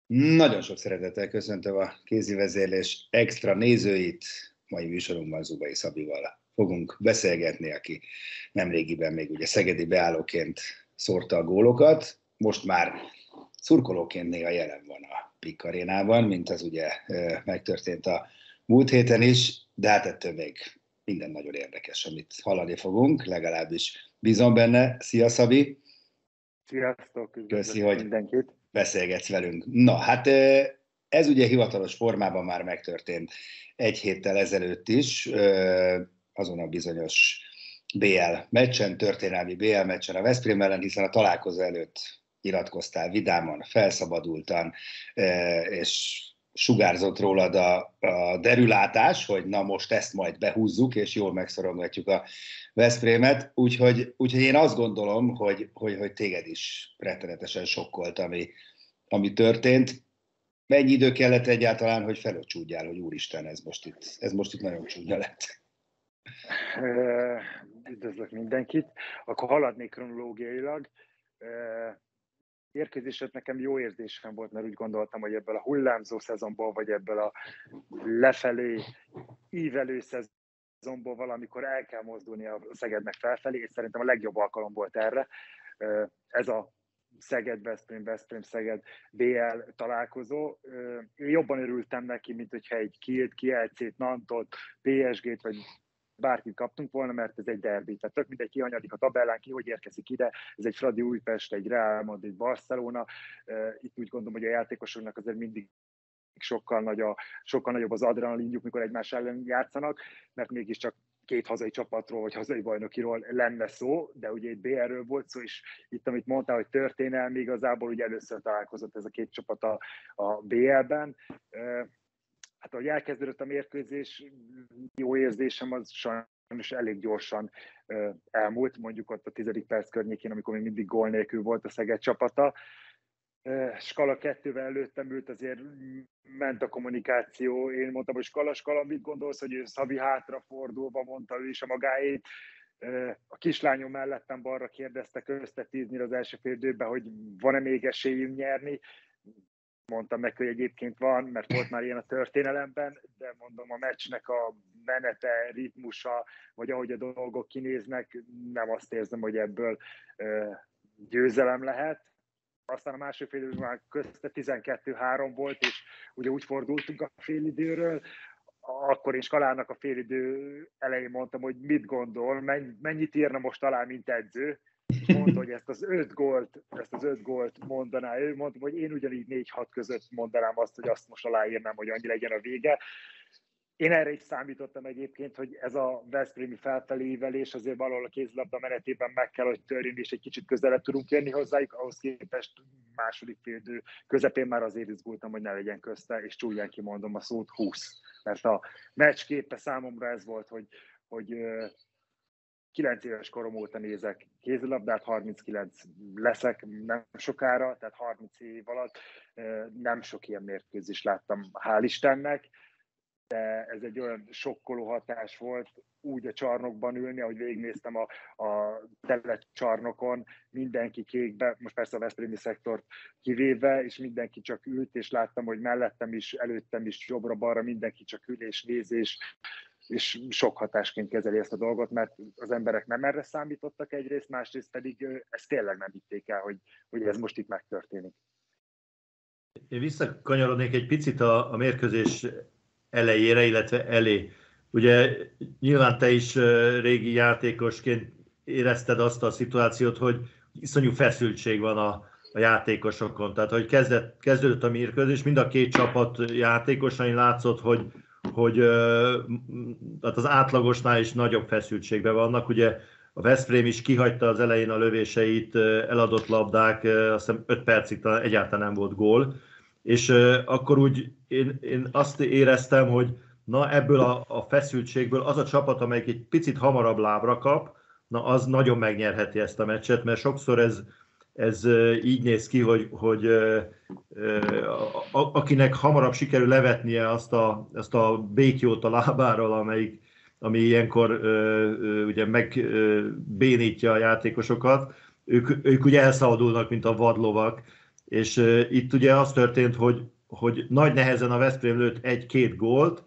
Nagyon sok szeretettel köszöntöm a kézivezérlés extra nézőit. Mai műsorunkban Zubai Szabival fogunk beszélgetni, aki nemrégiben még ugye szegedi beállóként szórta a gólokat. Most már szurkolóként néha jelen van a PIK arénában, mint az ugye megtörtént a múlt héten is, de hát ettől még minden nagyon érdekes, amit hallani fogunk, legalábbis bízom benne. Szia, Szabi! Sziasztok! Köszi, hogy mindenkit! Beszélgetsz velünk. Na, hát ez ugye hivatalos formában már megtörtént egy héttel ezelőtt is, azon a bizonyos BL meccsen, történelmi BL meccsen a Veszprém ellen, hiszen a találkozó előtt iratkoztál vidáman, felszabadultan, és sugárzott rólad a derülátás, hogy na most ezt majd behúzzuk, és jól megszorongatjuk a Veszprémet, úgyhogy én azt gondolom, hogy téged is rettenetesen sokkolt, ami történt. Mennyi idő kellett egyáltalán, hogy felöcsúdjál, hogy úristen, ez most itt nagyon csúnya lett? Üdvözlök mindenkit. Akkor haladnék kronológiailag. Érkezésed nekem jó érzésem volt, mert úgy gondoltam, hogy ebből a hullámzó szezonból, vagy ebből a lefelé ívelő szezonból valamikor el kell mozdulni a Szegednek felfelé, és szerintem a legjobb alkalom volt erre. Ez a Szeged-Veszprém-Veszprém-Szeged BL találkozó. Én jobban örültem neki, mint hogyha egy Kielt, Kielcét, Nantot, PSG-t, vagy bárkit kaptunk volna, mert ez egy derbi. Tehát tök mindegy, ki hanyadik a tabellán, ki hogy érkezik ide. Ez egy Fradi Újpest, egy Real Madrid, Barcelona. Itt úgy gondolom, hogy a játékosoknak azért mindig sokkal nagyobb az adrenalinjuk, mikor egymás ellen játszanak, mert mégiscsak két hazai csapatról, vagy hazai bajnokiról lenne szó, de ugye itt BL-ről volt szó, és itt, amit mondtál, hogy történelmi, igazából ugye először találkozott ez a két csapat a BL-ben. Hát ahogy elkezdődött a mérkőzés, jó érzésem az sajnos elég gyorsan elmúlt, mondjuk ott a 10. perc környékén, amikor még mindig gól nélkül volt a Szeged csapata. Skala 2-vel előttem ült, azért ment a kommunikáció. Én mondtam, hogy Skala, mit gondolsz, hogy Szabi hátrafordulva mondta ő is a magáét. A kislányom mellettem balra kérdezte köztetízni az első fél időben, hogy van-e még esélyünk nyerni. Mondtam neki, hogy egyébként van, mert volt már ilyen a történelemben, de mondom, a meccsnek a menete, ritmusa, vagy ahogy a dolgok kinéznek, nem azt érzem, hogy ebből győzelem lehet. Aztán a másik fél időben már közte 12-3 volt, és ugye úgy fordultunk a félidőről, akkor én Skalának a félidő elején mondtam, hogy mit gondol, mennyit írna most alá, mint edző. Mondta, hogy ezt az 5 gólt mondaná ő. Mondtam, hogy én ugyanígy 4-6 között mondanám azt, hogy azt most aláírnám, hogy annyi legyen a vége. Én erre is számítottam egyébként, hogy ez a veszprémi felfelévelés azért valahol a kézilabda menetében meg kell, hogy törjön, és egy kicsit közelebb tudunk jönni hozzájuk, ahhoz képest második félidő közepén már azért izgultam, hogy ne legyen közte, és csúlyán kimondom a szót 20. Mert a meccsképe számomra ez volt, hogy 9 éves korom óta nézek kézilabdát, 39 leszek nem sokára, tehát 30 év alatt nem sok ilyen mérkőzést láttam, hál' Istennek, de ez egy olyan sokkoló hatás volt, úgy a csarnokban ülni, ahogy végignéztem a tele csarnokon, mindenki kékbe, most persze a veszprémi szektort kivéve, és mindenki csak ült, és láttam, hogy mellettem is, előttem is, jobbra-balra mindenki csak ül és néz, és sok hatásként kezeli ezt a dolgot, mert az emberek nem erre számítottak egyrészt, másrészt pedig ezt tényleg nem hitték el, hogy ez most itt megtörténik. Én visszakanyarodnék egy picit a mérkőzés elejére, illetve elé. Ugye nyilván te is régi játékosként érezted azt a szituációt, hogy iszonyú feszültség van a játékosokon. Tehát, hogy kezdődött a mérkőzés, mind a két csapat játékosain látszott, hogy tehát az átlagosnál is nagyobb feszültségben vannak. Ugye a Veszprém is kihagyta az elején a lövéseit, eladott labdák, azt hiszem 5 percig talán egyáltalán nem volt gól. És akkor úgy én azt éreztem, hogy na ebből a feszültségből az a csapat, amelyik egy picit hamarabb lábra kap, na az nagyon megnyerheti ezt a meccset, mert sokszor ez így néz ki, hogy akinek hamarabb sikerül levetnie azt a békjót a lábáról, ami ilyenkor ugye megbénítja a játékosokat, ők ugye elszabadulnak, mint a vadlovak, És itt ugye az történt, hogy nagy nehezen a Veszprém lőtt 1-2 gólt,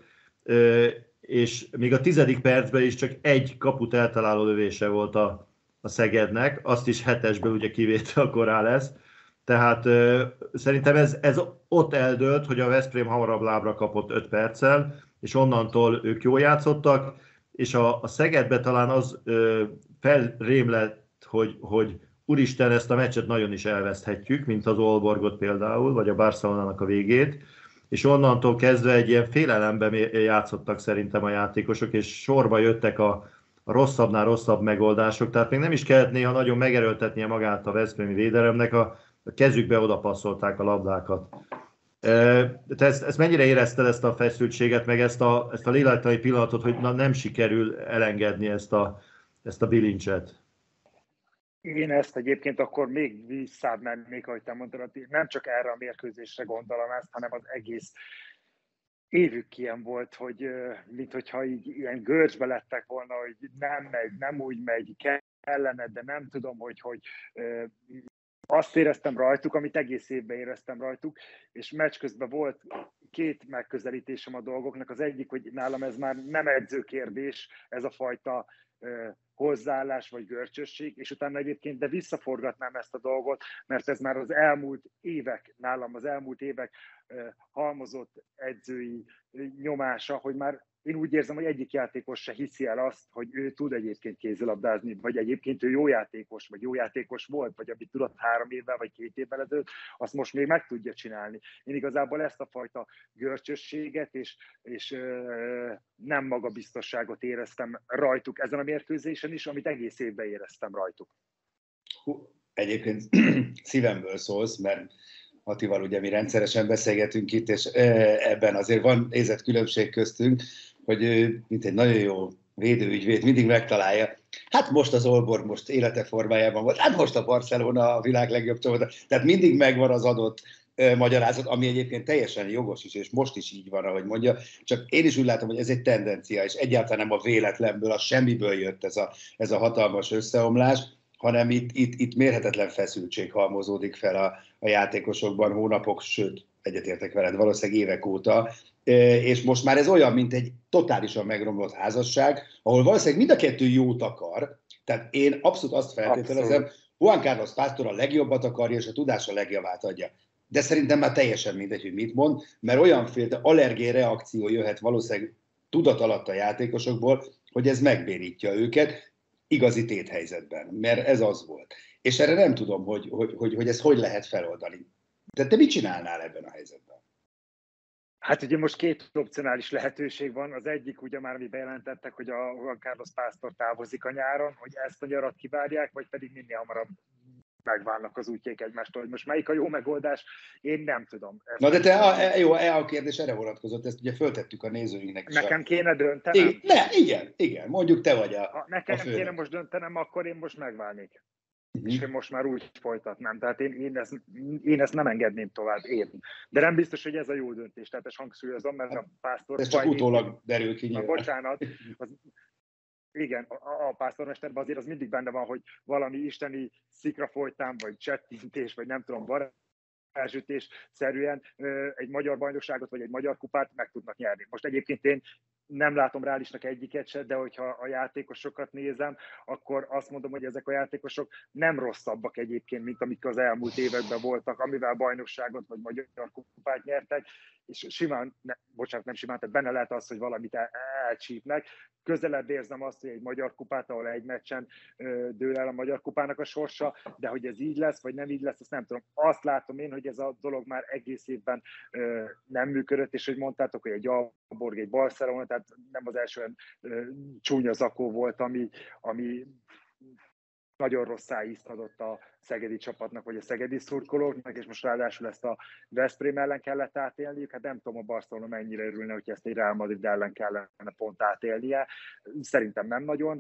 és még a 10. percben is csak egy kaput eltaláló lövése volt a Szegednek, azt is 7-esből ugye kivétel akkor rá lesz. Tehát szerintem ez ott eldőlt, hogy a Veszprém hamarabb lábra kapott 5 perccel, és onnantól ők jól játszottak, és a Szegedbe talán az felrém lett, hogy úristen, ezt a meccset nagyon is elveszthetjük, mint az Aalborgot például, vagy a Barcelonának a végét, és onnantól kezdve egy ilyen félelemben játszottak szerintem a játékosok, és sorba jöttek a rosszabbnál rosszabb megoldások, tehát még nem is kellett néha nagyon megerőltetnie magát a veszprémi védelemnek, a kezükbe odapasszolták a labdákat. Te ezt mennyire érezted, ezt a feszültséget, meg ezt a lélektani pillanatot, hogy nem sikerül elengedni ezt a bilincset? Én ezt egyébként akkor még visszább mennék, ahogy te mondtad, nem csak erre a mérkőzésre gondolom ezt, hanem az egész évük ilyen volt, hogy minthogyha így ilyen görcsbe lettek volna, hogy nem megy, nem úgy megy, kellene, de nem tudom, hogy azt éreztem rajtuk, amit egész évben éreztem rajtuk, és meccs közben volt 2 megközelítésem a dolgoknak. Az egyik, hogy nálam ez már nem edzőkérdés, ez a fajta hozzáállás vagy görcsösség, és utána egyébként, de visszaforgatnám ezt a dolgot, mert ez már az elmúlt évek, nálam az elmúlt évek halmozott edzői nyomása, hogy már én úgy érzem, hogy egyik játékos se hiszi el azt, hogy ő tud egyébként kézilabdázni, vagy egyébként ő jó játékos, vagy jó játékos volt, vagy amit tudott 3 évvel, vagy 2 évvel ezelőtt, azt most még meg tudja csinálni. Én igazából ezt a fajta görcsösséget és nem magabiztosságot éreztem rajtuk ezen a mérkőzésen is, amit egész évben éreztem rajtuk. Egyébként szívemből szólsz, mert Attival ugye mi rendszeresen beszélgetünk itt, és ebben azért van nézetkülönbség köztünk, hogy ő, mint egy nagyon jó védőügyvéd, mindig megtalálja. Hát most az Aalborg most élete formájában volt, hát most a Barcelona a világ legjobb csapata. Tehát mindig megvan az adott magyarázat, ami egyébként teljesen jogos is, és most is így van, ahogy mondja. Csak én is úgy látom, hogy ez egy tendencia, és egyáltalán nem a véletlenből, a semmiből jött ez a hatalmas összeomlás, hanem itt mérhetetlen feszültség halmozódik fel a játékosokban hónapok, sőt, egyetértek veled, valószínűleg évek óta, és most már ez olyan, mint egy totálisan megromlott házasság, ahol valószínűleg mind a kettő jót akar, tehát én abszolút azt feltételezem, Juan Carlos Pásztor a legjobbat akarja, és a tudás a legjobbát adja. De szerintem már teljesen mindegy, hogy mit mond, mert olyanféle allergén reakció jöhet valószínűleg tudat alatt a játékosokból, hogy ez megbérítja őket igazi téthelyzetben, mert ez az volt. És erre nem tudom, hogy ezt hogy lehet feloldani. De te mit csinálnál ebben a helyzetben? Hát ugye most 2 opcionális lehetőség van. Az egyik, ugye már mi bejelentettek, hogy a Juan Carlos Pásztor távozik a nyáron, hogy ezt a nyarat kivárják, vagy pedig minél hamarabb megválnak az útjaik egymástól. Hogy most melyik a jó megoldás, én nem tudom. Na de te, a kérdés erre vonatkozott, ezt ugye föltettük a nézőinknek is. Nekem kéne döntenem? Igen, mondjuk te vagy nekem kéne most döntenem, akkor én most megválnék. És én most már úgy folytatnám. Tehát én ezt nem engedném tovább. De nem biztos, hogy ez a jó döntés. Tehát ezt hangsúlyozom, mert a Pásztor... Ez csak utólag derül ki nyilván. Bocsánat. Igen, a pásztormesterben azért az mindig benne van, hogy valami isteni szikra folytán, vagy csettintés, vagy nem tudom, varázsütés szerűen egy magyar bajnokságot, vagy egy magyar kupát meg tudnak nyerni. Most egyébként én nem látom reálisnak egyiket se, de hogyha a játékosokat nézem, akkor azt mondom, hogy ezek a játékosok nem rosszabbak egyébként, mint amik az elmúlt években voltak, amivel bajnokságot vagy magyar kupát nyertek, és simán, nem simán, tehát benne lehet az, hogy valamit elcsípnek. Közelebb érzem azt, hogy egy magyar kupát, ahol egy meccsen dől el a magyar kupának a sorsa, de hogy ez így lesz, vagy nem így lesz, azt nem tudom. Azt látom én, hogy ez a dolog már egész évben nem működött, és hogy mondtátok, hogy egy Aalborg, egy Barcelona, tehát nem az első olyan csúnya zakó volt, ami nagyon rossz szájízt adott a szegedi csapatnak, vagy a szegedi szurkolóknak, és most ráadásul ezt a Veszprém ellen kellett átélniük. Hát nem tudom, a Barcelona mennyire örülne, hogy ezt egy Real Madrid ellen kellene pont átélnie. Szerintem nem nagyon.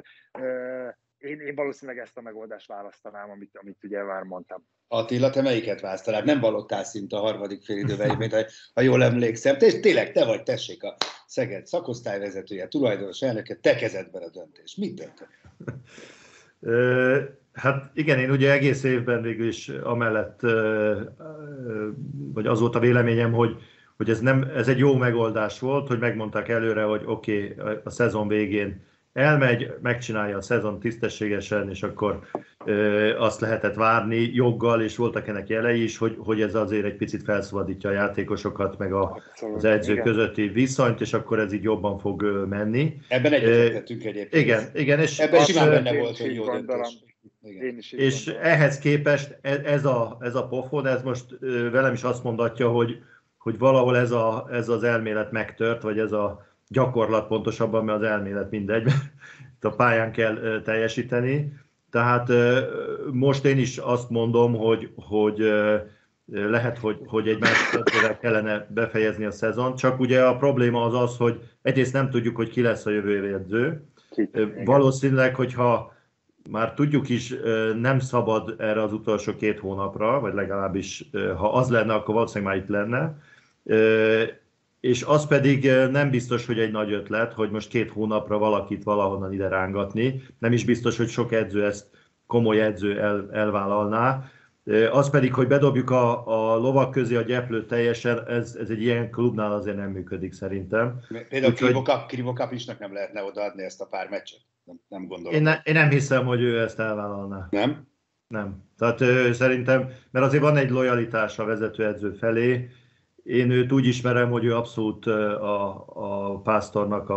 Én valószínűleg ezt a megoldást választanám, amit ugye már mondtam. Attila, te melyiket választanád? Nem vallottál szinte a harmadik félidőben, ha jól emlékszem. Tényleg, te vagy, tessék, a Szeged szakosztályvezetője, tulajdonos elnöke, te kezedben a döntés. Mit döntöd? Hát igen, én ugye egész évben végül is amellett, vagy az volt a véleményem, hogy ez egy jó megoldás volt, hogy megmondták előre, hogy oké, a szezon végén elmegy, megcsinálja a szezon tisztességesen, és akkor azt lehetett várni joggal, és voltak ennek jelei is, hogy ez azért egy picit felszabadítja a játékosokat, meg az edző közötti viszonyt, és akkor ez így jobban fog menni. Ebben egyetértettünk egyébként. Igen, és ebben simán benne volt, hogy jó döntés. És ehhez képest ez a pofon, ez most velem is azt mondatja, hogy valahol ez az elmélet megtört, vagy ez a gyakorlat pontosabban, mert az elmélet mindegy, mert a pályán kell teljesíteni. Tehát most én is azt mondom, hogy lehet, hogy egy másik kellene befejezni a szezon, csak ugye a probléma az, hogy egyrészt nem tudjuk, hogy ki lesz a jövő évi edző. Valószínűleg, hogyha már tudjuk is, nem szabad erre az utolsó 2 hónapra, vagy legalábbis, ha az lenne, akkor valószínűleg már itt lenne. És az pedig nem biztos, hogy egy nagy ötlet, hogy most 2 hónapra valakit valahonnan ide rángatni. Nem is biztos, hogy sok edző ezt komoly edző elvállalná. Az pedig, hogy bedobjuk a lovak közé a gyeplőt teljesen, ez egy ilyen klubnál azért nem működik szerintem. Például Krivokapicsnak nem lehetne odaadni ezt a pár meccset? Nem gondolom. Én nem hiszem, hogy ő ezt elvállalná. Nem? Nem. Tehát szerintem, mert azért van egy lojalitás a vezetőedző felé. Én őt úgy ismerem, hogy ő abszolút a Pásztornak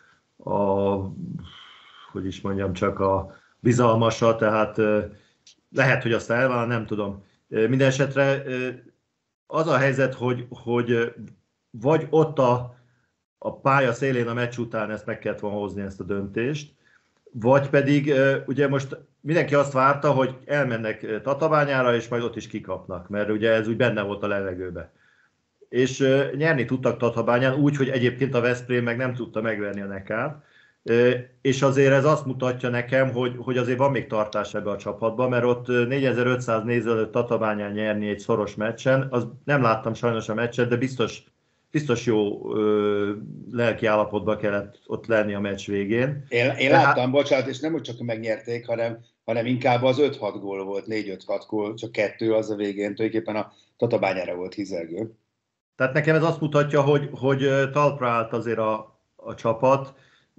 hogy is mondjam, csak a bizalmasa, tehát lehet, hogy azt elvállal, nem tudom. Minden esetre az a helyzet, hogy vagy ott a pálya szélén a meccs után ezt meg kellett volna hozni, ezt a döntést, vagy pedig ugye most mindenki azt várta, hogy elmennek Tatabányára, és majd ott is kikapnak, mert ugye ez úgy benne volt a levegőbe. És nyerni tudtak Tatabányán úgy, hogy egyébként a Veszprém meg nem tudta megverni a Nekát. És azért ez azt mutatja nekem, hogy azért van még tartás ebbe a csapatba, mert ott 4500 néző előtt Tatabányán nyerni egy szoros meccsen, az nem láttam sajnos a meccset, de biztos jó lelki állapotban kellett ott lenni a meccs végén. Én láttam, bocsánat, és nem úgy csak megnyerték, hanem inkább az 5-6 gól volt, 4-5-6 gól, csak 2 az a végén, tulajdonképpen a Tatabányára volt hízelgő. Tehát nekem ez azt mutatja, hogy talpra állt azért a csapat.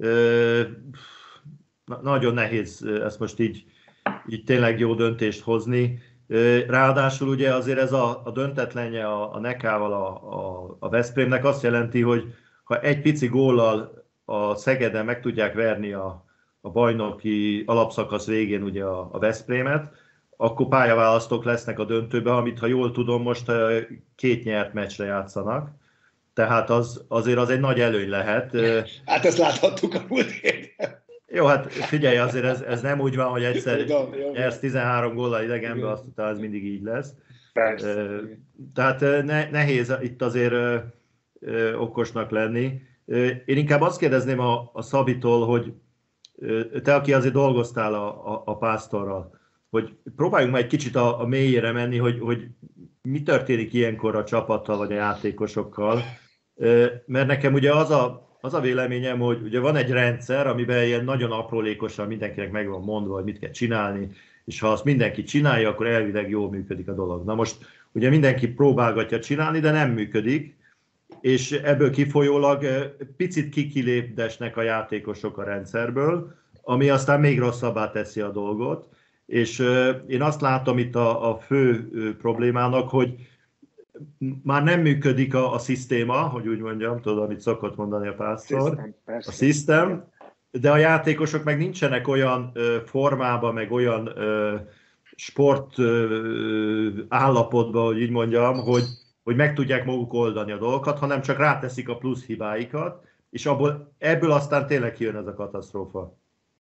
Nagyon nehéz ezt most így tényleg jó döntést hozni. Ráadásul ugye azért ez a döntetlenje a Nekával a Veszprémnek azt jelenti, hogy ha egy pici góllal a Szegeden meg tudják verni a bajnoki alapszakasz végén ugye a Veszprémet, akkor pályaválasztók lesznek a döntőbe, amit ha jól tudom, most 2 nyert meccsre játszanak. Tehát azért az egy nagy előny lehet. Hát ezt láthattuk a múlt héten. Jó, hát figyelj, azért ez nem úgy van, hogy egyszer nyersz 13 góllal idegenbe, azt utána ez mindig így lesz. Persze. Tehát nehéz itt azért okosnak lenni. Én inkább azt kérdezném a Szabitól, hogy te, aki azért dolgoztál a Pásztorral, hogy próbáljunk már egy kicsit a mélyére menni, hogy mi történik ilyenkor a csapattal vagy a játékosokkal. Mert nekem ugye az a véleményem, hogy ugye van egy rendszer, amiben ilyen nagyon aprólékosan mindenkinek meg van mondva, hogy mit kell csinálni, és ha azt mindenki csinálja, akkor elvileg jól működik a dolog. Na most ugye mindenki próbálgatja csinálni, de nem működik, és ebből kifolyólag picit kikilépdesnek a játékosok a rendszerből, ami aztán még rosszabbá teszi a dolgot. És én azt látom itt a fő problémának, hogy már nem működik a szisztéma, hogy úgy mondjam, tudod, amit szokott mondani a Pásztor, a szisztém, de a játékosok meg nincsenek olyan formában, meg olyan sport állapotban, hogy így mondjam, hogy meg tudják maguk oldani a dolgokat, hanem csak ráteszik a plusz hibáikat, és ebből aztán tényleg kijön ez a katasztrófa.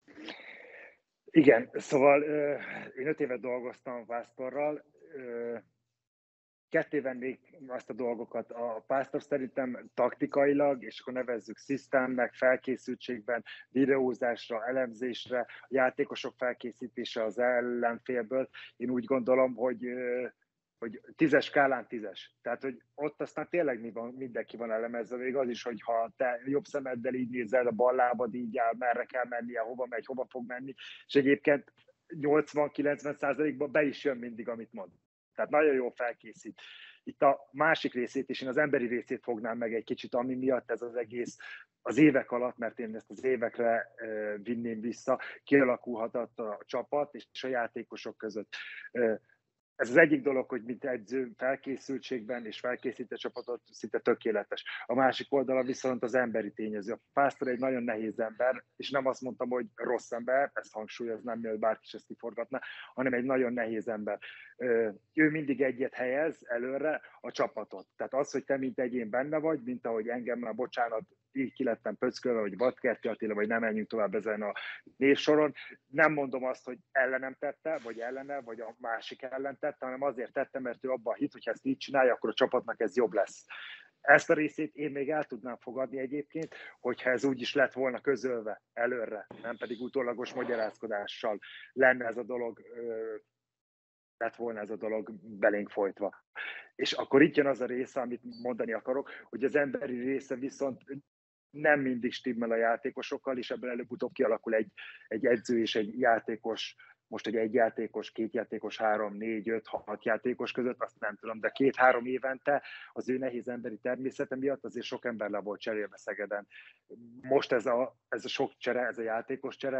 Igen, szóval én 5 évet dolgoztam Pásztorral, ketté vennék azt a dolgokat. A Pásztor szerintem taktikailag, és akkor nevezzük szisztemnek, felkészültségben, videózásra, elemzésre, a játékosok felkészítése az ellenfélből. Én úgy gondolom, hogy 10-es skálán 10-es. Tehát, hogy ott aztán tényleg mindenki van elemezve, még az is, hogy ha te jobb szemeddel így nézel, a bal lábad így áll, merre kell mennie, hova megy, hova fog menni. És egyébként 80-90%-ban be is jön mindig, amit mond. Tehát nagyon jól felkészít. Itt a másik részét is, én az emberi részét fognám meg egy kicsit, ami miatt ez az egész az évek alatt, mert én ezt az évekre vinném vissza, kialakulhatott a csapat és a játékosok között. Ez az egyik dolog, hogy mint edző felkészültségben és felkészít a csapatot szinte tökéletes. A másik oldala viszont az emberi tényező. A Pásztor egy nagyon nehéz ember, és nem azt mondtam, hogy rossz ember, ezt hangsúlyoznám, mielőtt bárki is ezt kiforgatna, hanem egy nagyon nehéz ember. Ő mindig egyet helyez előre a csapatot. Tehát az, hogy te mint egyén benne vagy, mint ahogy engem már, bocsánat, így ki lettem pöckölve, vagy Vadkerti Attila, vagy nem menjünk tovább ezen a névsoron. Nem mondom azt, hogy ellenem tette, vagy ellene, vagy a másik ellen tette, hanem azért tette, mert ő abban hitt, hogy ha ezt így csinálja, akkor a csapatnak ez jobb lesz. Ezt a részét én még el tudnám fogadni egyébként, hogyha ez úgy is lett volna közölve előre, nem pedig utólagos magyarázkodással lenne ez a dolog, lett volna ez a dolog belénk folytva. És akkor itt jön az a része, amit mondani akarok, hogy az emberi része viszont nem mindig stimmel a játékosokkal, és ebből előbb-utóbb kialakul egy edző és egy játékos, most egy játékos, 2 játékos, 3, 4, 5, 6 játékos között, azt nem tudom, de 2-3 évente az ő nehéz emberi természete miatt azért sok ember le volt cserélve Szegeden. Most ez a sok csere, ez a játékos csere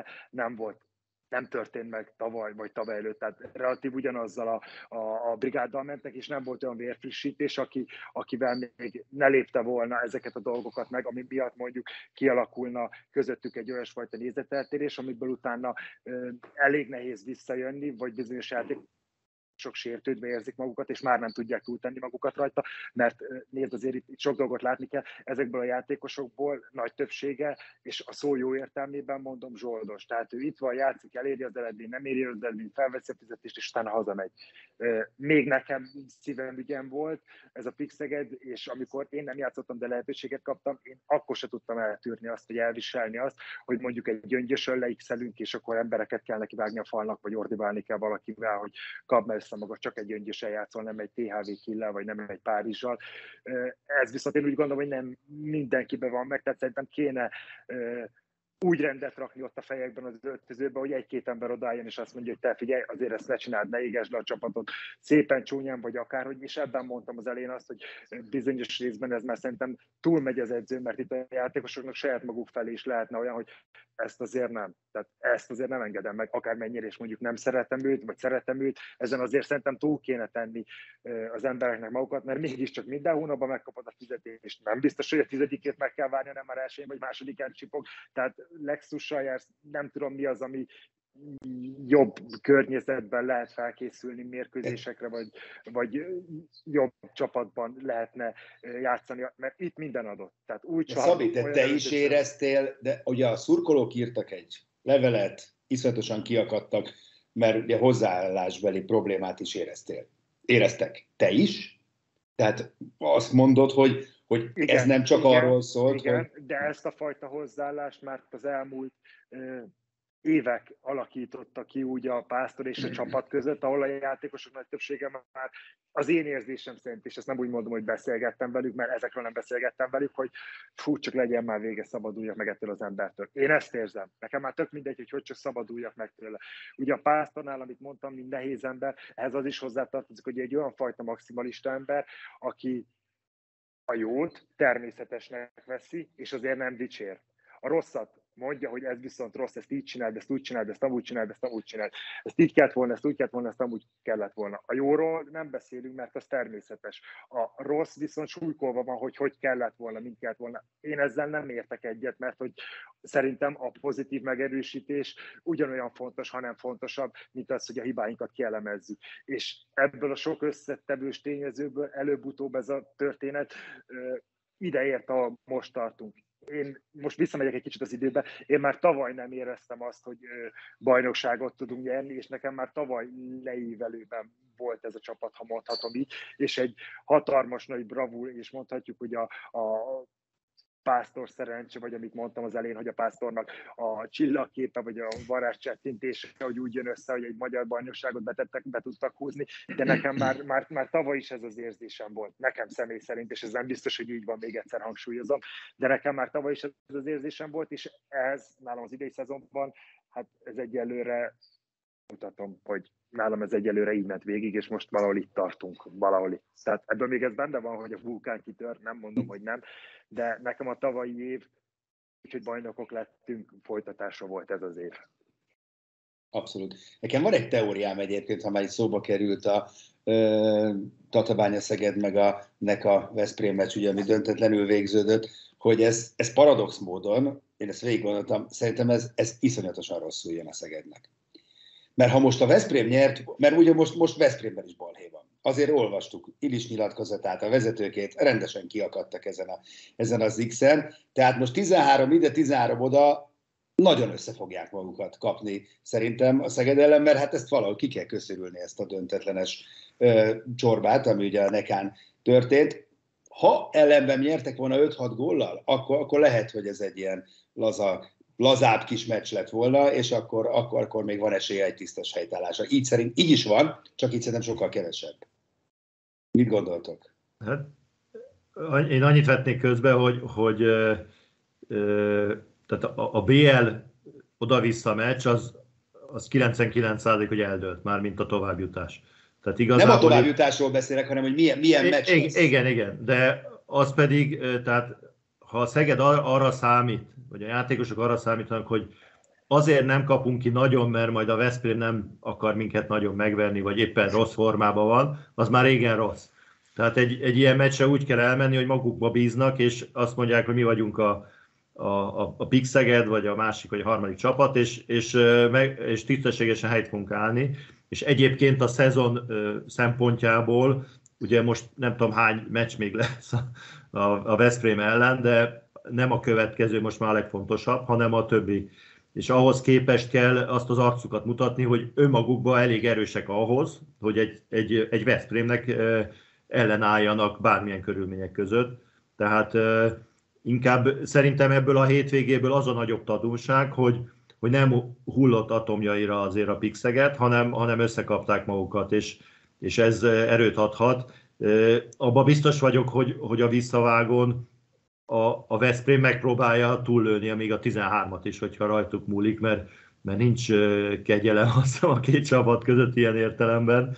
nem történt meg tavaly vagy tavaly előtt, tehát relatív ugyanazzal a brigáddal mentek, és nem volt olyan vérfrissítés, akivel még ne lépte volna ezeket a dolgokat meg, ami miatt mondjuk kialakulna közöttük egy olyasfajta nézeteltérés, amiből utána elég nehéz visszajönni, vagy bizonyos játékosok sértődve érzik magukat, és már nem tudják túltenni magukat rajta, mert nézd, azért itt sok dolgot látni kell, ezekből a játékosokból nagy többsége, és a szó jó értelmében mondom, zsoldos. Tehát ő itt van, játszik, eléri az eredményt, nem éri az eredményt, felveszi a fizetést, és utána hazamegy. Még nekem szívem ügyem volt ez a Pixeged, és amikor én nem játszottam, de lehetőséget kaptam, én akkor se tudtam eltűrni azt, vagy elviselni azt, hogy mondjuk egy gyöngyösön leixelünk, és akkor embereket kell neki vágni a falnak, vagy ordibálni kell valakivel, hogy kap össze maga, csak egy gyöngyösen játszol, nem egy THV Kill-lel, vagy nem egy Párizsal. Ez viszont én úgy gondolom, hogy nem mindenkiben van meg, tehát szerintem kéne úgy rendet rakni ott a fejekben az öltözőben, hogy egy-két ember odálljon, és azt mondja, hogy te figyelj, azért ezt ne csináld, ne égesd le a csapatot szépen csúnyán, vagy akárhogy, és ebben mondtam az elején azt, hogy bizonyos részben ez már szerintem túlmegy az edző, mert itt a játékosoknak saját maguk felé is lehetne olyan, hogy ezt azért nem. Tehát ezt azért nem engedem meg, akármennyire, és mondjuk nem szeretem őt, vagy szeretem őt, ezen azért szerintem túl kéne tenni az embereknek magukat, mert mégiscsak minden hónapban megkapod a fizetést, nem biztos, hogy a 10-ét meg kell várni, nem már elsőjén vagy másodikán csipog, tehát Lexussal jársz, nem tudom mi az, ami jobb környezetben lehet felkészülni mérkőzésekre, vagy jobb csapatban lehetne játszani, mert itt minden adott. Tehát úgy Szabi, te is éreztél, de ugye a szurkolók írtak egy levelet, iszonyatosan kiakadtak, mert ugye hozzáállásbeli problémát is éreztek. Te is? Tehát azt mondod, hogy igen, ez nem csak arról szólt, igen, hogy... de ezt a fajta hozzáállást már az elmúlt évek alakította ki úgy a Pásztor és a csapat között, ahol a játékosok nagy többsége már az én érzésem szerint, és ezt nem úgy mondom, hogy beszélgettem velük, mert ezekről nem beszélgettem velük, hogy fú, csak legyen már vége, szabaduljak meg ettől az embertől. Én ezt érzem. Nekem már tök mindegy, hogy csak szabaduljak meg tőle. Ugye a Pásztornál, amit mondtam, mint nehéz ember, ehhez az is hozzátartozik, hogy egy olyan fajta maximalista ember, aki a jót természetesnek veszi, és azért nem dicsér. A rosszat mondja, hogy ez viszont rossz, ezt így csináld, ezt úgy csináld, ezt amúgy csináld, ezt amúgy csináld. Ezt így kellett volna, ezt úgy kellett volna, ezt amúgy kellett volna. A jóról nem beszélünk, mert az természetes. A rossz viszont súlykolva van, hogy kellett volna, mint kellett volna. Én ezzel nem értek egyet, mert hogy szerintem a pozitív megerősítés ugyanolyan fontos, hanem fontosabb, mint az, hogy a hibáinkat kielemezzük. És ebből a sok összetevős tényezőből előbb-utóbb ez a történet ideért, ahol most tartunk. Én most visszamegyek egy kicsit az időbe, én már tavaly nem éreztem azt, hogy bajnokságot tudunk nyerni, és nekem már tavaly leívelőben volt ez a csapat, ha mondhatom így, és egy hatalmas nagy bravúr, és mondhatjuk, hogy a Pásztor szerencse, vagy amit mondtam az elején, hogy a Pásztornak a csillagképe, vagy a varázscsettintése, hogy úgy jön össze, hogy egy magyar bajnokságot be tudtak húzni, de nekem már tavaly is ez az érzésem volt, nekem személy szerint, és ez nem biztos, hogy így van, még egyszer hangsúlyozom, de nekem már tavaly is ez az érzésem volt, és ez nálam az idei szezonban, hát ez egyelőre mutatom, hogy nálam ez egyelőre így ment végig, és most valahol itt tartunk, valahol itt. Tehát ebből még ez benne van, hogy a vulkán kitör, nem mondom, hogy nem, de nekem a tavalyi év, úgyhogy bajnokok lettünk, folytatása volt ez az év. Abszolút. Nekem van egy teóriám egyébként, ha már itt szóba került a Tatabánya-Szeged meg a Veszprém meccs, ugye, ami döntetlenül végződött, hogy ez paradox módon, én ezt végig gondoltam, szerintem ez iszonyatosan rosszul jön a Szegednek. Mert ha most a Veszprém nyert, mert ugye most Veszprémben is balhé van. Azért olvastuk Ilis nyilatkozatát, a vezetőkét, rendesen kiakadtak ezen az X-en. Tehát most 13 ide, 13 oda, nagyon össze fogják magukat kapni szerintem a Szeged ellen, mert hát ezt valahogy ki kell köszörülni, ezt a döntetlenes csorbát, ami ugye a Nekán történt. Ha ellenben nyertek volna 5-6 góllal, akkor lehet, hogy ez egy ilyen lazább kis meccs lett volna, és akkor még van esélye egy tisztes helytállásra. Így is van, csak így szerintem sokkal kevesebb. Mit gondoltok? Hát, én annyit vetnék közbe, hogy tehát a BL oda-vissza meccs, az 99% hogy eldőlt már, mint a továbbjutás. Tehát igazából nem a továbbjutásról beszélek, hanem hogy milyen meccs lesz. Igen, de az pedig, tehát ha a Szeged arra számít, vagy a játékosok arra számítanak, hogy azért nem kapunk ki nagyon, mert majd a Veszprém nem akar minket nagyon megverni, vagy éppen rossz formában van, az már régen rossz. Tehát egy ilyen meccsre úgy kell elmenni, hogy magukba bíznak, és azt mondják, hogy mi vagyunk a PIK Szeged, vagy a másik, vagy a harmadik csapat, és tisztességesen helyt fogunk állni. És egyébként a szezon szempontjából, ugye most nem tudom hány meccs még lesz a Veszprém ellen, de nem a következő most már a legfontosabb, hanem a többi. És ahhoz képest kell azt az arcukat mutatni, hogy önmagukban elég erősek ahhoz, hogy egy Veszprémnek ellenálljanak bármilyen körülmények között. Tehát inkább szerintem ebből a hétvégéből az a nagyobb tanulság, hogy nem hullott atomjaira azért a PIK Szeged, hanem összekapták magukat, és ez erőt adhat. Abba biztos vagyok, hogy a visszavágón a Veszprém megpróbálja túllőni még a 13-at is, hogyha rajtuk múlik, mert nincs kegyelem a két csapat között ilyen értelemben.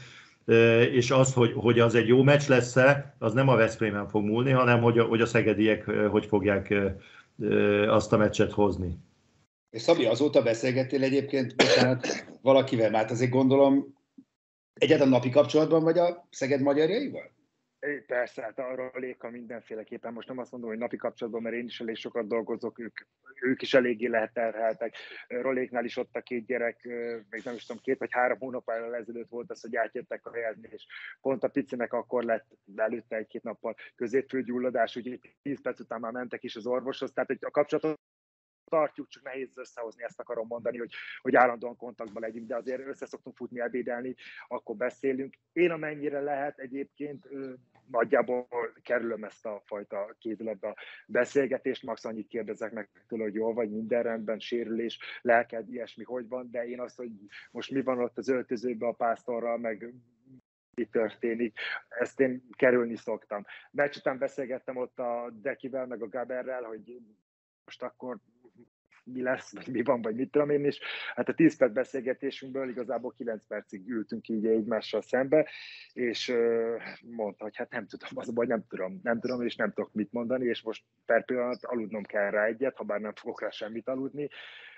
És az, hogy az egy jó meccs lesz-e, az nem a Veszprémen fog múlni, hanem hogy a szegediek hogy fogják azt a meccset hozni. És Szabi, azóta beszélgettél egyébként, bocsánat, valakivel, mert azért gondolom, egyáltalán napi kapcsolatban vagy a Szeged magyarjaival? Persze, hát arról Rolékkal mindenféleképpen, most nem azt mondom, hogy napi kapcsolatban, mert én is elég sokat dolgozok, ők is eléggé lehet terheltek. Roléknál is ott a két gyerek, még nem is tudom, 2 vagy 3 hónappal ezelőtt volt az, hogy átjöttek a helyezni, és pont a picinek akkor lett előtte 1-2 nappal középfőgyulladás, úgyhogy 10 perc után már mentek is az orvoshoz, tehát hogy a kapcsolatot tartjuk, csak nehéz összehozni, ezt akarom mondani, hogy állandóan kontaktban legyünk, de azért össze szoktunk futni, ebédelni, akkor beszélünk. Én amennyire lehet egyébként nagyjából kerülöm ezt a fajta kézilabda beszélgetést, max annyit kérdezek meg tőle, hogy jól vagy, minden rendben, sérülés, lelked, ilyesmi, hogy van, de én azt, hogy most mi van ott az öltözőben a pásztorral, meg mi történik, ezt én kerülni szoktam. Meccs után beszélgettem ott a Dekivel, meg a Gaberrel, hogy most akkor mi lesz, vagy mi van, vagy mit tudom én is. Hát a 10 perc beszélgetésünkből igazából 9 percig ültünk így egymással szembe, és mondta, hogy hát nem tudom, az a baj, nem tudom, és nem tudok mit mondani, és most per pillanat aludnom kell rá egyet, ha bár nem fogok rá semmit aludni.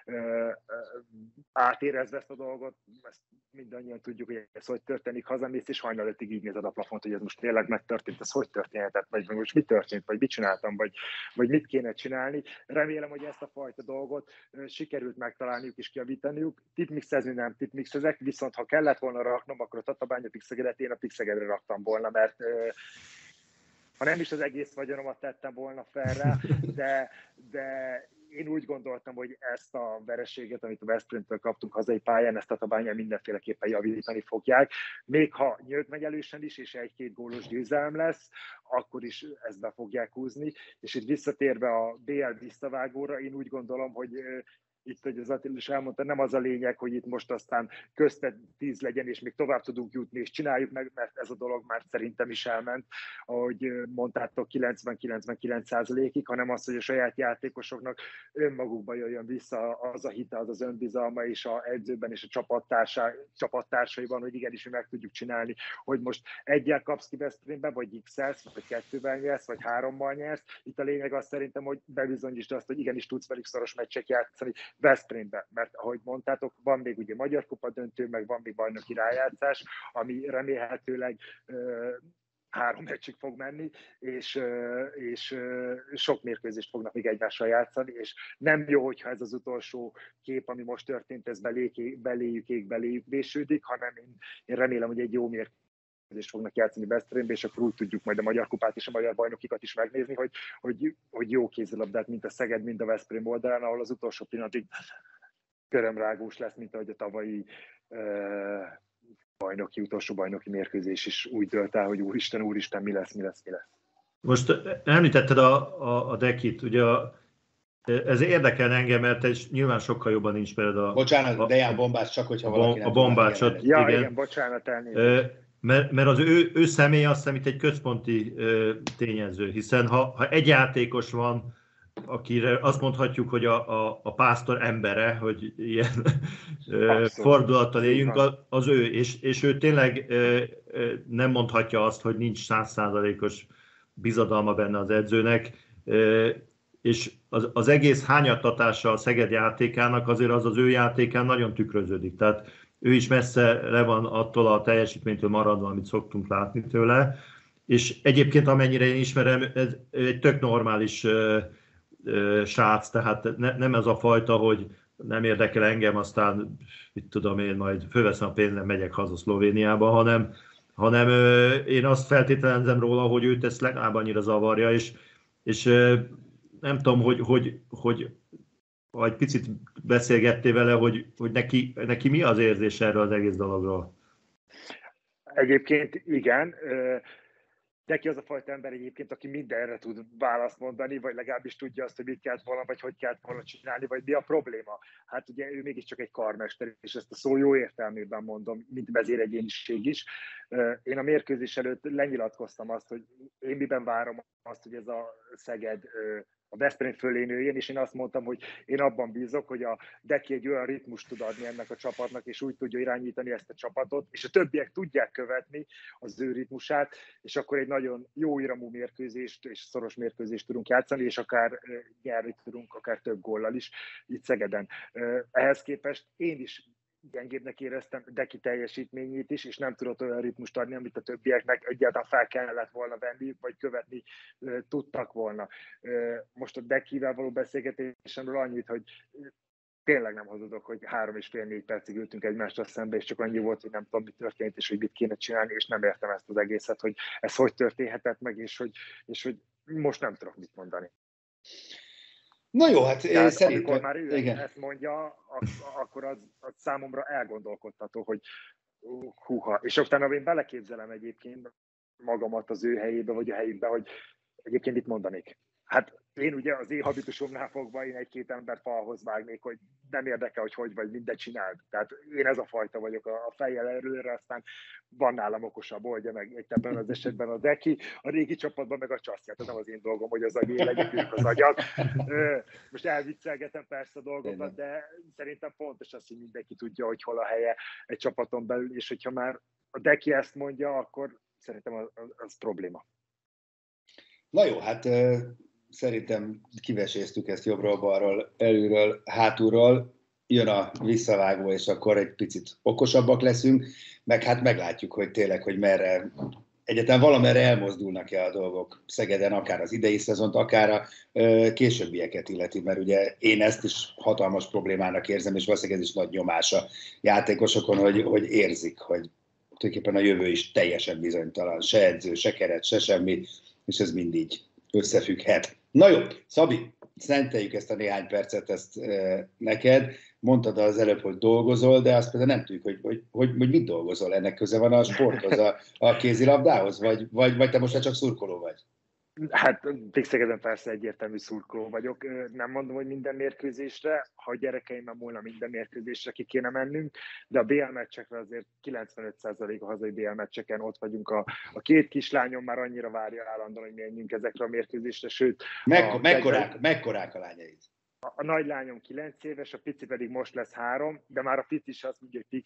Átérezve ezt a dolgot, ezt mindannyian tudjuk, hogy ez hogy történik, hazamész, és hajnal 5-ig így nézed a plafont, hogy ez most tényleg megtörtént, ez hogy történhetett, vagy most mi történt, vagy mit csináltam, vagy mit kéne csinálni. Remélem, hogy ezt a fajta dolgot sikerült megtalálniuk és kijavítaniuk. Tipmixezni nem tipmixezek, viszont ha kellett volna raknom, akkor a Tatabánya PIK Szegedet én a PIK Szegedre raktam volna, mert ha nem is az egész vagyonomat tettem volna fel rá, de én úgy gondoltam, hogy ezt a vereséget, amit a Veszprémtől kaptunk hazai pályán, ezt a Tatabányán mindenféleképpen javítani fogják. Még ha nyögmegyelősen is, és 1-2 gólos győzelem lesz, akkor is ezt be fogják húzni. És itt visszatérve a BL visszavágóra, én úgy gondolom, hogy itt, hogy az Attila is elmondta, nem az a lényeg, hogy itt most aztán köztet 10 legyen, és még tovább tudunk jutni, és csináljuk meg, mert ez a dolog már szerintem is elment, ahogy mondtátok, 90-99%-ig, hanem az, hogy a saját játékosoknak önmagukba jöjjön vissza az a hite, az az önbizalma és a edzőben és a csapattársaiban, hogy igenis, hogy meg tudjuk csinálni, hogy most egyel kapsz ki Veszprémbe, vagy X-elsz, vagy 2-ben nyersz, vagy 3-mal nyersz. Itt a lényeg az szerintem, hogy bebizonyítsd azt, hogy igenis tudsz velük szoros meccsek játszani Veszprémbe, mert ahogy mondtátok, van még ugye Magyar Kupa döntő, meg van még bajnoki rájátszás, ami remélhetőleg 3 meccsig fog menni, és sok mérkőzést fognak még egymással játszani, és nem jó, hogyha ez az utolsó kép, ami most történt, ez beléjük vésődik, hanem én remélem, hogy egy jó mérkőzést fognak játszani Veszprémbe, és akkor úgy tudjuk majd a Magyar Kupát és a Magyar Bajnokikat is megnézni, hogy jó kézilabdát, mint a Szeged, mint a Veszprém oldalán, ahol az utolsó pillanatig körömrágós lesz, mint ahogy a tavalyi utolsó bajnoki mérkőzés is úgy dölt el, hogy úristen, mi lesz. Most említetted a Dekit, ugye ez érdekel engem, mert ez nyilván sokkal jobban ismered Bocsánat, Dejan Bombács, csak hogyha valaki nem a Bombácsot. Ja, igen, bocsánat, elnézést. Mert az ő személy azt hiszem itt egy központi tényező, hiszen ha egy játékos van, akire azt mondhatjuk, hogy a pásztor embere, hogy ilyen fordulattal éljünk, az ő, és ő tényleg nem mondhatja azt, hogy nincs 100%-os bizadalma benne az edzőnek, és az egész hányattatása a Szeged játékának azért az ő játékán nagyon tükröződik. Tehát ő is messze le van attól a teljesítménytől maradva, amit szoktunk látni tőle, és egyébként amennyire én ismerem, ez egy tök normális srác, tehát nem ez a fajta, hogy nem érdekel engem, aztán mit tudom én, majd fölveszem a pénzt, megyek haza Szlovéniába, hanem én azt feltételezem róla, hogy őt ezt legalább annyira zavarja, és nem tudom, hogy egy picit beszélgettél vele, hogy neki mi az érzés erről az egész dologról? Egyébként igen. Neki az a fajta ember egyébként, aki mindenre tud választ mondani, vagy legalábbis tudja azt, hogy mit kellett volna, vagy hogy kellett volna csinálni, vagy mi a probléma. Hát ugye ő mégiscsak egy karmester, és ezt a szó jó értelmében mondom, mint vezéregyéniség is. Én a mérkőzés előtt lenyilatkoztam azt, hogy én miben várom azt, hogy ez a Szeged a Veszprém fölé nőjön, és én azt mondtam, hogy én abban bízok, hogy a Deki egy olyan ritmust tud adni ennek a csapatnak, és úgy tudja irányítani ezt a csapatot, és a többiek tudják követni az ő ritmusát, és akkor egy nagyon jó iramú mérkőzést és szoros mérkőzést tudunk játszani, és akár nyerni tudunk, akár több góllal is itt Szegeden. Ehhez képest én is gyengébbnek éreztem Deki teljesítményét is, és nem tudott olyan ritmust adni, amit a többieknek egyáltalán fel kellett volna venni, vagy követni tudtak volna. Most a Dekivel való beszélgetésemről annyit, hogy tényleg nem hazudok, hogy 3,5-4 percig ültünk egymással szembe, és csak annyi volt, hogy nem tudom, mi történt, és hogy mit kéne csinálni, és nem értem ezt az egészet, hogy ez hogy történhetett meg, és hogy most nem tudok mit mondani. Na jó, hát szerintem... Amikor már ő ezt mondja, akkor az számomra elgondolkodtató, hogy húha. És utána én beleképzelem egyébként magamat az ő helyébe, vagy a helyükbe, hogy egyébként mit mondanék. Hát én ugye az én habitusomnál fogva én egy-két ember falhoz vágnék, hogy nem érdekel, hogy vagy mindent csináld. Tehát én ez a fajta vagyok a fejjel előre, aztán van nálam okosabb, oldja meg itt ebben az esetben a Deki, a régi csapatban meg a Csaszkát. Ez nem az én dolgom, hogy az agy legyekünk az agyat. Most elviccelgetem persze a dolgokat, de szerintem fontos az, hogy mindenki tudja, hogy hol a helye egy csapaton belül, és hogyha már a Deki ezt mondja, akkor szerintem az probléma. Na jó, hát szerintem kiveséztük ezt jobbról-balról, előről, hátulról, jön a visszavágó, és akkor egy picit okosabbak leszünk, meg hát meglátjuk, hogy tényleg, hogy merre, egyáltalán valamerre elmozdulnak-e a dolgok Szegeden, akár az idei szezont, akár a későbbieket illeti, mert ugye én ezt is hatalmas problémának érzem, és valószínűleg ez is nagy nyomás a játékosokon, hogy érzik, hogy tulajdonképpen a jövő is teljesen bizonytalan, se edző, se keret, se semmi, és ez mindig összefügghet. Na jó, Szabi, szenteljük ezt a néhány percet ezt neked. Mondtad az előbb, hogy dolgozol, de azt például nem tudjuk, hogy mit dolgozol. Ennek köze van a sporthoz, a kézilabdához, vagy te most csak szurkoló vagy? Hát Szegeden persze egyértelmű szurkoló vagyok. Nem mondom, hogy minden mérkőzésre, ha a gyerekeimmel volna minden mérkőzésre ki kéne mennünk, de a BL meccsekre azért 95% a hazai BL meccseken ott vagyunk. A két kislányom már annyira várja állandóan, hogy menjünk ezekre a mérkőzésre, sőt... Mekkorák a lányaid? A nagy lányom 9 éves, a pici pedig most lesz 3, de már a pici is azt mondja, hogy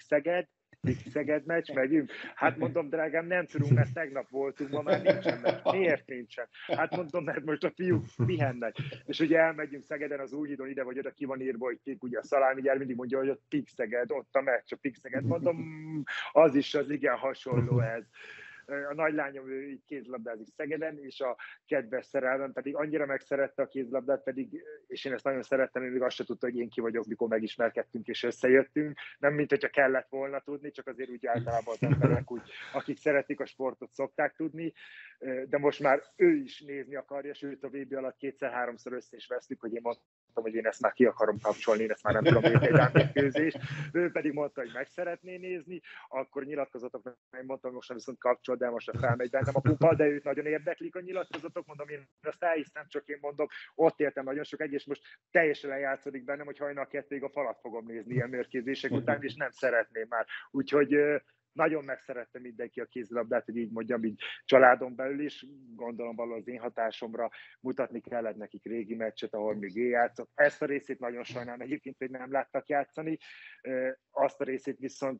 Szeged meccs, megyünk. Hát mondom, drágám, nem tudunk, mert tegnap voltunk, ma már nincsen meccs. Miért nincsen? Hát mondom, mert most a fiúk pihennek. És ugye elmegyünk Szegeden, az Újhídon ide vagy oda ki van írva, hogy Pik, ugye a Szalámi gyár mindig mondja, hogy ott Szeged, ott a meccs, a Szeged. Mondom, az is az igen hasonló ez. A nagylányom ő így kézilabdázik Szegeden, és a kedves szerelmem pedig annyira megszerette a kézilabdát, pedig, és én ezt nagyon szerettem, ő még azt se tudta, hogy én ki vagyok, mikor megismerkedtünk és összejöttünk. Nem mint hogyha kellett volna tudni, csak azért úgy általában az emberek, úgy, akik szeretik a sportot, szokták tudni, de most már ő is nézni akarja, sőt a VB alatt 2-3-szor össze is vesztük, hogy én mondtam, hogy én ezt már ki akarom kapcsolni, én ezt már nem tudom, hogy egy mérkőzés. Ő pedig mondta, hogy meg szeretné nézni, akkor nyilatkozatok, én mondtam, most viszont kapcsol, de most felmegy bennem a pumpa, de őt nagyon érdeklik a nyilatkozatok, mondom, én azt elhiszem, csak én mondom, ott éltem nagyon sok és most teljesen lejátszódik bennem, hogy hajnal 2-ig a falat fogom nézni ilyen mérkőzések után, és nem szeretném már. Úgyhogy nagyon megszerette mindenki a kézilabdát, hogy így mondjam, így családon belül is, gondolom valahol az én hatásomra mutatni kellett nekik régi meccset, ahol még én játszott. Ezt a részét nagyon sajnálom egyébként, hogy nem láttak játszani, azt a részét viszont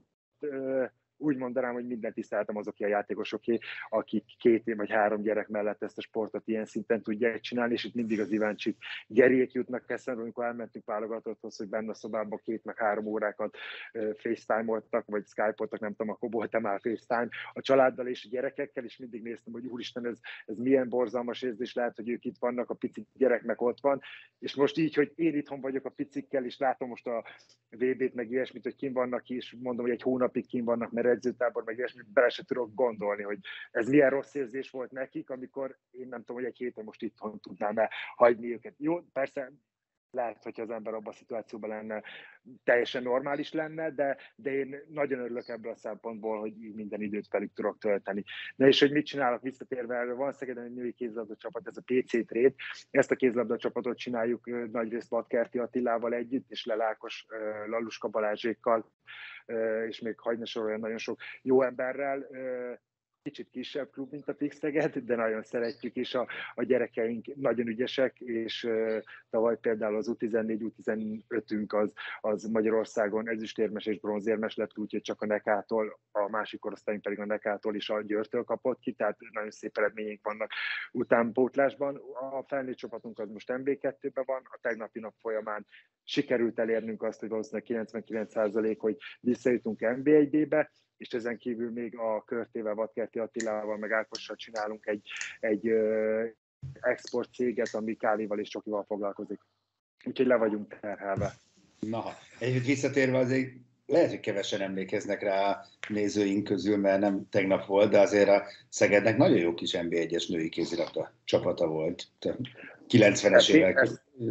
úgy mondanám, hogy mindent tiszteltem azoké a játékosoké, akik 2 vagy 3 gyerek mellett ezt a sportot ilyen szinten tudják csinálni, és itt mindig az Iváncsik Geriék jutnak eszembe, amikor elmentünk válogatotthoz, hogy benne a szobában 2 meg 3 órákat FaceTime-oltak, vagy Skype-oltak, nem tudom, akkor volt-e már FaceTime a családdal és a gyerekekkel, és mindig néztem, hogy úristen, ez milyen borzalmas érzés, lehet, hogy ők itt vannak, a pici gyereknek ott van, és most így, hogy én itthon vagyok a picikkel, és látom most a VB-t, meg ilyesmit, hogy kim vannak, és mondom, hogy egy hónapig kim vannak, mert edzőtábor, meg ilyesmit, bele se tudok gondolni, hogy ez milyen rossz érzés volt nekik, amikor én nem tudom, hogy egy héten most itthon tudnám hagyni őket. Jó, persze lehet, hogyha az ember abban a szituációban lenne, teljesen normális lenne, de én nagyon örülök ebből a szempontból, hogy így minden időt velük tudok tölteni. Na és hogy mit csinálok visszatérve erről? Van Szegeden egy női kézilabda csapat, ez a PC Trade. Ezt a kézilabda csapatot csináljuk nagyrészt Vadkerti Attilával együtt, és Lelákos Laluska Balázsékkal, és még hagyna sorolni nagyon sok jó emberrel. Kicsit kisebb klub, mint a Szeged, de nagyon szeretjük, és a gyerekeink nagyon ügyesek, és tavaly például az U14, U15-ünk az Magyarországon ezüstérmes és bronzérmes lett, úgyhogy csak a Nekától, a másik korosztályunk pedig a Nekától és a Győrtől kapott ki, tehát nagyon szép eredményeink vannak utánpótlásban. A felnőtt csapatunk az most MB2-ben van, a tegnapi nap folyamán sikerült elérnünk azt, hogy valószínűleg 99%, hogy visszajutunk NB1-be, és ezen kívül még a Körtével, Vadkerti Attilával, meg Ákossal csinálunk egy export céget, ami kávéval és csokival foglalkozik. Úgyhogy le vagyunk terhelve. Na, egyébként visszatérve azért lehet, hogy kevesen emlékeznek rá a nézőink közül, mert nem tegnap volt, de azért a Szegednek nagyon jó kis NB1-es női kézilabda csapata volt. 90-es évek.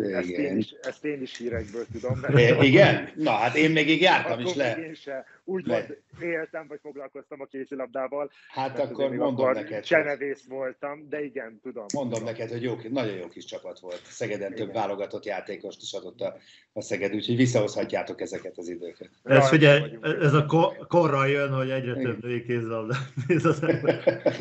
Ezt én is hírekből tudom. Igen? Na, hát én még így jártam is le. Én se. Úgy éltem, vagy foglalkoztam a kézilabdával. Hát akkor mondom neked. Csenevész voltam, de igen, tudom. Mondom neked, hogy nagyon jó kis csapat volt. Szegeden igen. Több válogatott játékost is adott a Szeged, úgyhogy visszahozhatjátok ezeket az időket. Ez figyelj, ez a korral jön, hogy egyre több női kézilabdát néz az ember.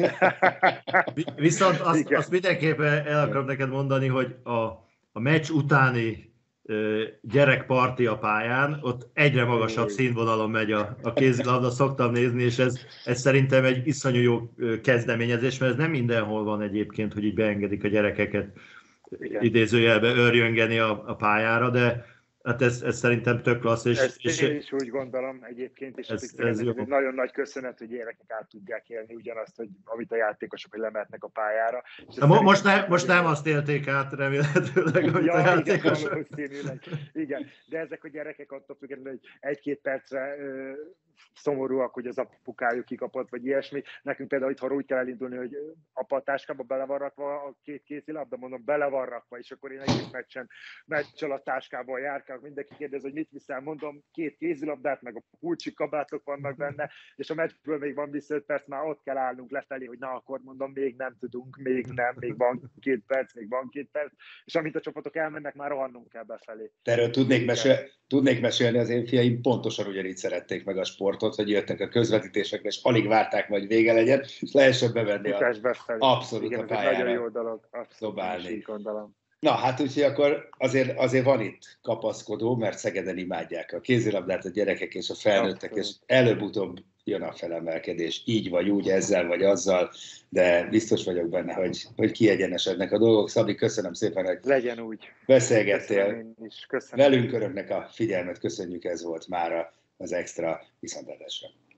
Viszont azt mindenképpen el akarom neked mondani, hogy a meccs utáni gyerekparti a pályán, ott egyre magasabb színvonalon megy a kézilabda, szoktam nézni, és ez szerintem egy iszonyú jó kezdeményezés, mert ez nem mindenhol van egyébként, hogy így beengedik a gyerekeket idézőjelbe örjöngeni a pályára, de hát ez szerintem tök klassz. Én is úgy gondolom egyébként, és ez nagyon nagy köszönet, hogy gyerekek át tudják élni ugyanazt, hogy amit a játékosok, hogy lemehetnek a pályára. Most nem azt élték át remélhetőleg, hogy a játékosok. Igen, de ezek a gyerekek attól függetlenül, hogy 1-2 percre szomorúak, hogy az apukájuk kikapott, vagy ilyesmi. Nekünk például itthon úgy kell elindulni, hogy apa a táskába bele van rakva a 2 kézilabda, mondom, bele van rakva, és akkor én egész meccsel a táskával járkálok, gyerekek, mindenki kérdez, hogy mit viszel, mondom, 2 kézilabdát, meg a pulcsi kabátok vannak benne, és a meccsből még van vissza 5 perc, már ott kell állnunk lefelé, hogy na, akkor mondom, még nem tudunk, még nem, még van 2 perc, még van 2 perc, és amint a csapatok elmennek, már rohannunk kell befelé. Erről tudnék mesélni, az én fiaim pontosan ugyanígy szerették meg a sportot, hogy jöttek a közvetítésekre, és alig várták, majd vége legyen, és lehessen bevenni abszolút igen, a pályára. Nagyon jó dolog, Dobálni. Na, hát úgyhogy akkor azért van itt kapaszkodó, mert Szegeden imádják a kézilabdát a gyerekek és a felnőttek, és előbb-utóbb jön a felemelkedés, így vagy úgy, ezzel vagy azzal, de biztos vagyok benne, hogy kiegyenesednek a dolgok. Szabi, köszönöm szépen, hogy legyen úgy. Beszélgettél. Köszönöm. Velünk öröknek a figyelmet, köszönjük, ez volt mára az Extra, viszontlátásra.